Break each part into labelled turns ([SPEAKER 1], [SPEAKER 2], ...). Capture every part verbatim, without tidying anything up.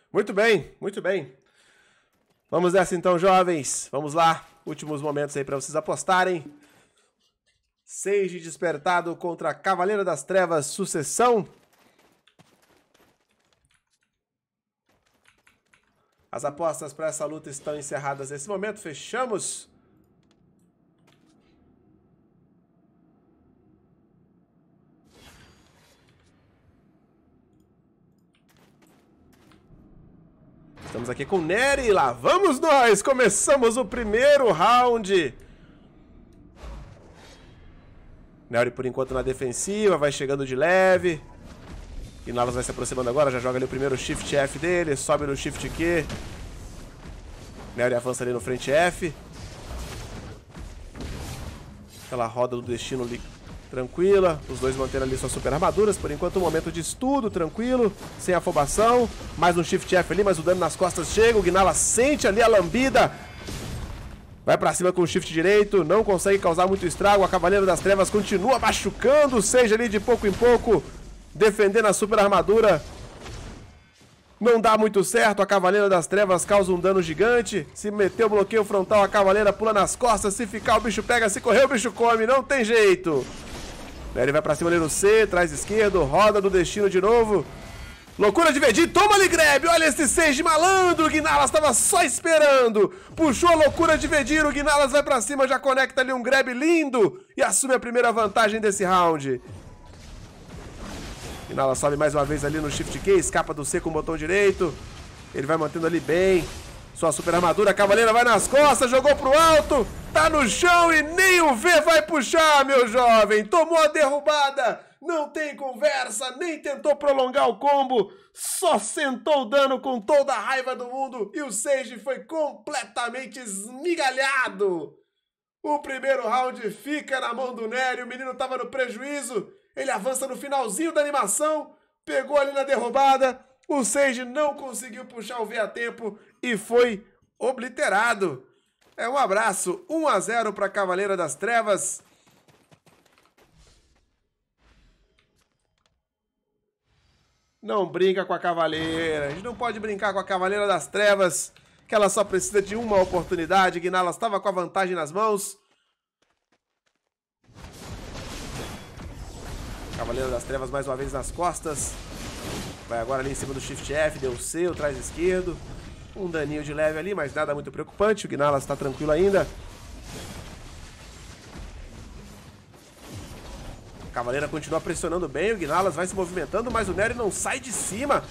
[SPEAKER 1] Muito bem, muito bem. Vamos nessa então, jovens. Vamos lá. Últimos momentos aí para vocês apostarem. Sage despertado contra Cavaleiro das Trevas, sucessão. As apostas para essa luta estão encerradas nesse momento. Fechamos. Estamos aqui com Nery. Lá vamos nós. Começamos o primeiro round. Nery por enquanto na defensiva. Vai chegando de leve. Gnalas vai se aproximando agora, já joga ali o primeiro Shift F dele, sobe no Shift Q. Nery avança ali no frente F. Aquela roda do destino ali tranquila. Os dois mantendo ali suas super armaduras. Por enquanto um momento de estudo, tranquilo, sem afobação. Mais um Shift F ali, mas o dano nas costas chega. O Gnalas sente ali a lambida. Vai pra cima com o Shift direito, não consegue causar muito estrago. A Cavaleiro das Trevas continua machucando, seja ali de pouco em pouco. Defendendo a super armadura. Não dá muito certo. A Cavaleira das Trevas causa um dano gigante. Se meter o bloqueio frontal, a Cavaleira pula nas costas. Se ficar, o bicho pega. Se correr, o bicho come. Não tem jeito. Ele vai pra cima ali no C. Traz esquerdo. Roda do destino de novo. Loucura de Vegeta. Toma ali, grab. Olha esse Sage malandro. O Gnalas tava só esperando. Puxou a loucura de Vegeta. O Gnalas vai pra cima. Já conecta ali um grab lindo. E assume a primeira vantagem desse round. Gnalas sobe mais uma vez ali no Shift Q, escapa do C com o botão direito. Ele vai mantendo ali bem sua super armadura. A Cavaleira vai nas costas, jogou pro alto, tá no chão e nem o V vai puxar, meu jovem. Tomou a derrubada, não tem conversa, nem tentou prolongar o combo. Só sentou o dano com toda a raiva do mundo e o Sage foi completamente esmigalhado. O primeiro round fica na mão do Nery, o menino tava no prejuízo. Ele avança no finalzinho da animação, pegou ali na derrubada, o Sage não conseguiu puxar o V a tempo e foi obliterado. É um abraço, um a zero para a Cavaleira das Trevas. Não brinca com a Cavaleira, a gente não pode brincar com a Cavaleira das Trevas, que ela só precisa de uma oportunidade. Gnalas estava com a vantagem nas mãos. Cavaleiro das Trevas mais uma vez nas costas. Vai agora ali em cima do Shift F, deu C, o trás esquerdo. Um daninho de leve ali, mas nada muito preocupante. O Gnalas está tranquilo ainda. A Cavaleira continua pressionando bem, o Gnalas vai se movimentando, mas o Nery não sai de cima.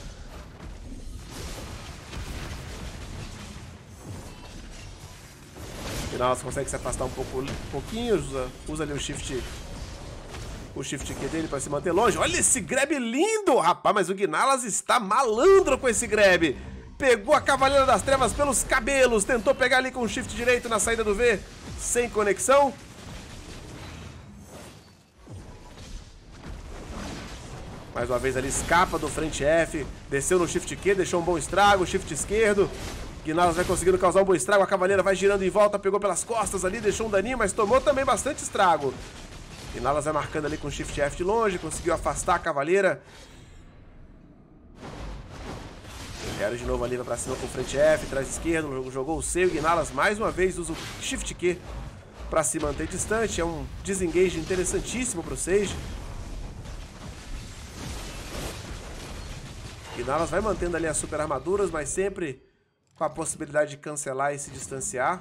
[SPEAKER 1] O Gnalas consegue se afastar um, pouco, um pouquinho, usa, usa ali o Shift O Shift Q dele para se manter longe. Olha esse grab lindo, rapaz. Mas o Gnalas está malandro com esse grab. Pegou a Cavaleira das Trevas pelos cabelos. Tentou pegar ali com o Shift direito na saída do V. Sem conexão. Mais uma vez ali escapa do frente F. Desceu no Shift Q, deixou um bom estrago. Shift esquerdo. Gnalas vai conseguindo causar um bom estrago. A Cavaleira vai girando em volta. Pegou pelas costas ali, deixou um daninho, mas tomou também bastante estrago. Gnalas vai marcando ali com o Shift F de longe, conseguiu afastar a Cavaleira. Nery de novo ali, vai pra cima com o frente F, traz esquerdo, jogou o C. O Gnalas mais uma vez usa o Shift Q pra se manter distante. É um desengage interessantíssimo pro Sage. Gnalas vai mantendo ali as super armaduras, mas sempre com a possibilidade de cancelar e se distanciar.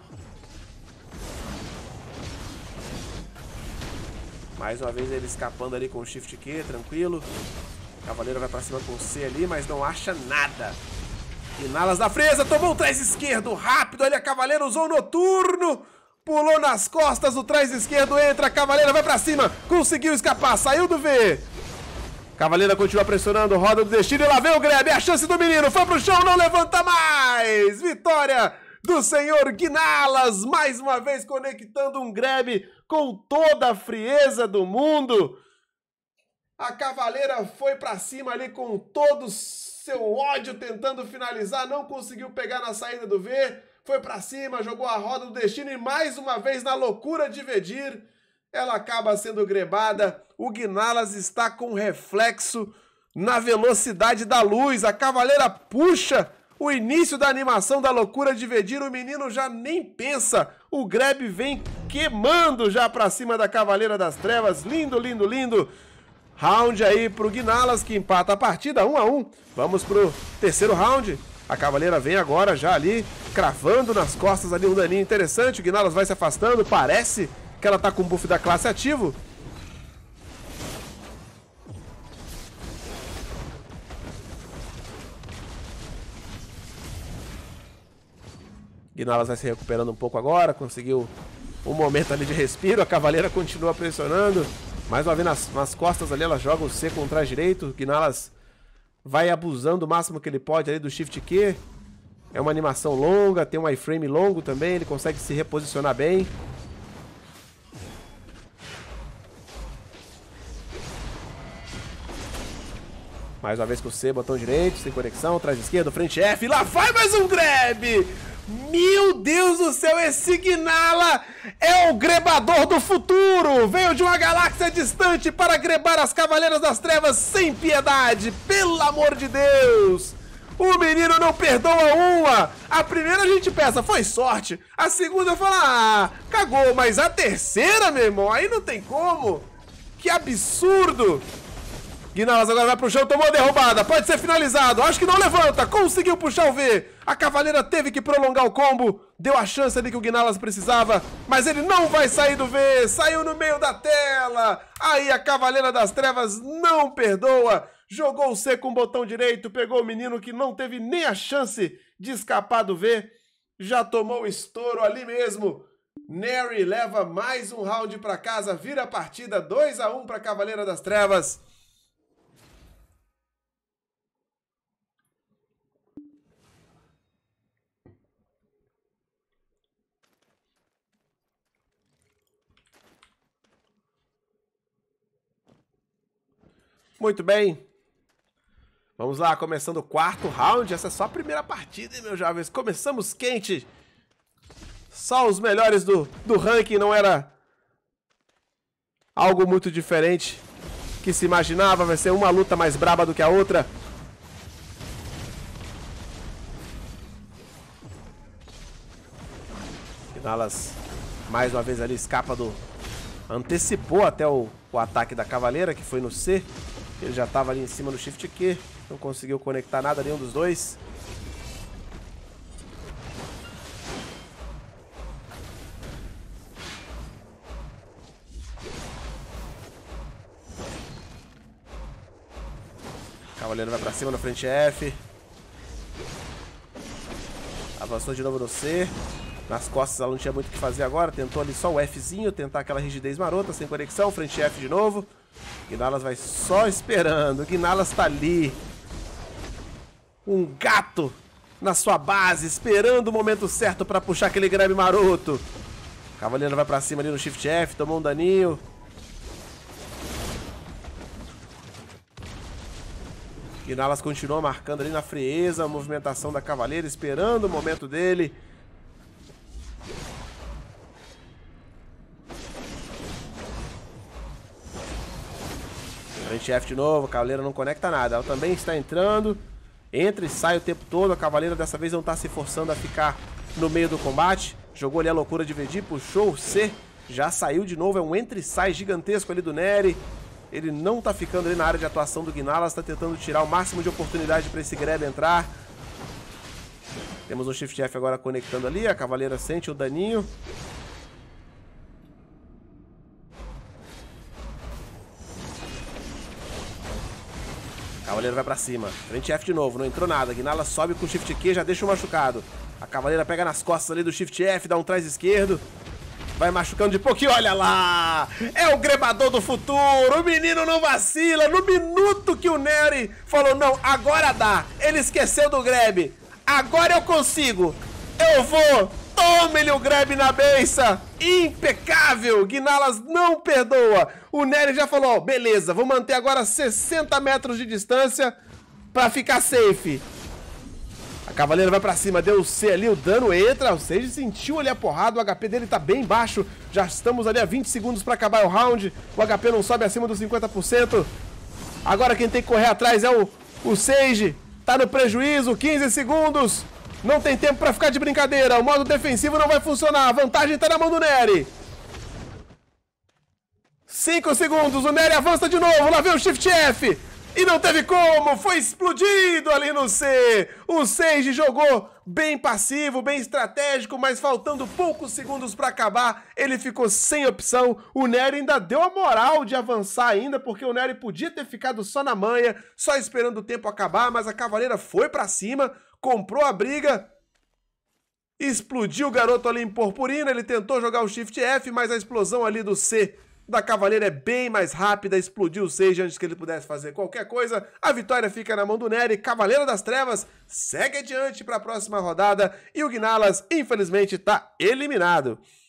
[SPEAKER 1] Mais uma vez ele escapando ali com o Shift Q, tranquilo. Cavaleiro vai pra cima com o C ali, mas não acha nada. Gnalas da Freza, tomou o trás esquerdo, rápido ali a Cavaleira, usou o Noturno. Pulou nas costas, o trás esquerdo entra, a Cavaleira vai pra cima, conseguiu escapar, saiu do V. Cavaleira continua pressionando, roda do destino e lá vem o grab, é a chance do menino, foi pro chão, não levanta mais. Vitória do senhor Gnalas, mais uma vez conectando um grab com toda a frieza do mundo. A Cavaleira foi pra cima ali com todo o seu ódio tentando finalizar, não conseguiu pegar na saída do V, foi pra cima, jogou a roda do destino e mais uma vez na loucura de Vedir, ela acaba sendo grebada. O Gnalas está com reflexo na velocidade da luz, a Cavaleira puxa O início da animação da loucura de Vediro, o menino já nem pensa. O Grab vem queimando já pra cima da Cavaleira das Trevas. Lindo, lindo, lindo. Round aí pro Guinalas, que empata a partida, um a um. Vamos pro terceiro round. A Cavaleira vem agora já ali, cravando nas costas ali um daninho interessante. O Guinalas vai se afastando, parece que ela tá com o buff da classe ativo. Guinalas vai se recuperando um pouco agora, conseguiu um momento ali de respiro. A Cavaleira continua pressionando. Mais uma vez nas, nas costas ali, ela joga o C com o trás direito. Guinalas vai abusando o máximo que ele pode ali do Shift Q. É uma animação longa, tem um iframe longo também, ele consegue se reposicionar bem. Mais uma vez com o C, botão direito, sem conexão, trás esquerdo, frente F, lá vai mais um grab! Meu Deus do céu, esse Guinala é o grebador do futuro! Veio de uma galáxia distante para grebar as Cavaleiras das Trevas sem piedade! Pelo amor de Deus! O menino não perdoa uma! A primeira a gente pensa, foi sorte. A segunda eu falo, ah, cagou. Mas a terceira, meu irmão, aí não tem como. Que absurdo! Guinalas agora vai pro chão, tomou a derrubada, pode ser finalizado, acho que não levanta, conseguiu puxar o V. A Cavaleira teve que prolongar o combo, deu a chance ali que o Guinalas precisava, mas ele não vai sair do V, saiu no meio da tela. Aí a Cavaleira das Trevas não perdoa, jogou o C com o botão direito, pegou o menino que não teve nem a chance de escapar do V, já tomou o estouro ali mesmo. Neri leva mais um round pra casa, vira a partida dois a um pra Cavaleira das Trevas. Muito bem. Vamos lá, começando o quarto round. Essa é só a primeira partida, hein, meus jovens? Começamos quente. Só os melhores do, do ranking, não era algo muito diferente que se imaginava. Vai ser uma luta mais braba do que a outra. Guinalas, mais uma vez ali, escapa do... Antecipou até o, o ataque da Cavaleira, que foi no C. Ele já estava ali em cima do Shift Q. Não conseguiu conectar nada, nenhum dos dois. Cavaleiro vai pra cima na frente F. Avançou de novo no C. Nas costas ela não tinha muito o que fazer agora. Tentou ali só o Fzinho, tentar aquela rigidez marota, sem conexão. Frente F de novo. Guinalas vai só esperando. Guinalas tá ali. Um gato na sua base, esperando o momento certo pra puxar aquele grab maroto. Cavaleiro vai pra cima ali no Shift F, tomou um daninho. Guinalas continua marcando ali na frieza a movimentação da Cavaleira, esperando o momento dele. Frente F de novo, a Cavaleira não conecta nada. Ela também está entrando. Entra e sai o tempo todo. A Cavaleira dessa vez não está se forçando a ficar no meio do combate. Jogou ali a loucura de Vedi, puxou o C. Já saiu de novo. É um entra e sai gigantesco ali do Neri. Ele não está ficando ali na área de atuação do Guinalas. Está tentando tirar o máximo de oportunidade para esse grab entrar. Temos o Shift F agora conectando ali. A Cavaleira sente o daninho. Cavaleiro vai pra cima. Frente F de novo, não entrou nada. Guinalas sobe com o Shift Q, já deixa o machucado. A Cavaleira pega nas costas ali do Shift F, dá um trás esquerdo. Vai machucando de pouquinho, olha lá! É o grebador do futuro, o menino não vacila. No minuto que o Neri falou, não, agora dá. Ele esqueceu do grab. Agora eu consigo. Eu vou. Tome-lhe o grab na beiça. Impecável. Guinalas não perdoa. O Neri já falou, beleza, vou manter agora sessenta metros de distância pra ficar safe. A Cavaleira vai pra cima, deu o C ali, o dano entra, o Sage sentiu ali a porrada, o H P dele tá bem baixo. Já estamos ali a vinte segundos pra acabar o round. O H P não sobe acima dos cinquenta por cento. Agora quem tem que correr atrás é o, o Sage. tá no prejuízo, quinze segundos. Não tem tempo pra ficar de brincadeira. O modo defensivo não vai funcionar. A vantagem tá na mão do Nery. cinco segundos, o Nery avança de novo. Lá vem o Shift F. E não teve como, foi explodido ali no C. O Sage jogou bem passivo, bem estratégico, mas faltando poucos segundos para acabar, ele ficou sem opção. O Nery ainda deu a moral de avançar ainda, porque o Nery podia ter ficado só na manha, só esperando o tempo acabar, mas a Cavaleira foi para cima, comprou a briga, explodiu o garoto ali em purpurina, ele tentou jogar o Shift F, mas a explosão ali do C da Cavaleira é bem mais rápida, explodiu o Sage antes que ele pudesse fazer qualquer coisa. A vitória fica na mão do Nery. Cavaleiro das Trevas segue adiante para a próxima rodada e o Gnalas, infelizmente, está eliminado.